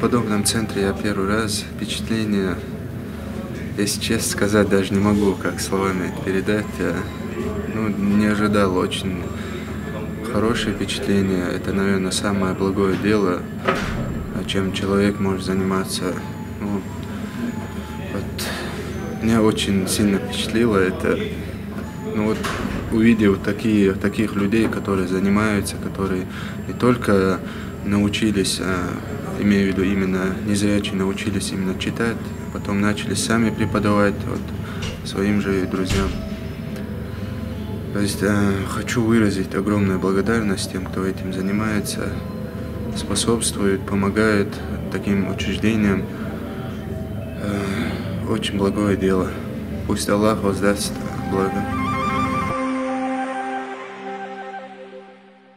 подобном центре я первый раз. Впечатление, если честно сказать, даже не могу как словами это передать. Не ожидал очень хорошее впечатление. Это, наверное, самое благое дело, чем человек может заниматься. Меня очень сильно впечатлило это. Увидев таких людей, которые занимаются, которые не только научились, имею в виду именно незрячие, научились именно читать, а потом начали сами преподавать своим же друзьям. То есть хочу выразить огромную благодарность тем, кто этим занимается, способствует, помогает таким учреждениям. Очень благое дело. Пусть Аллах воздаст благо.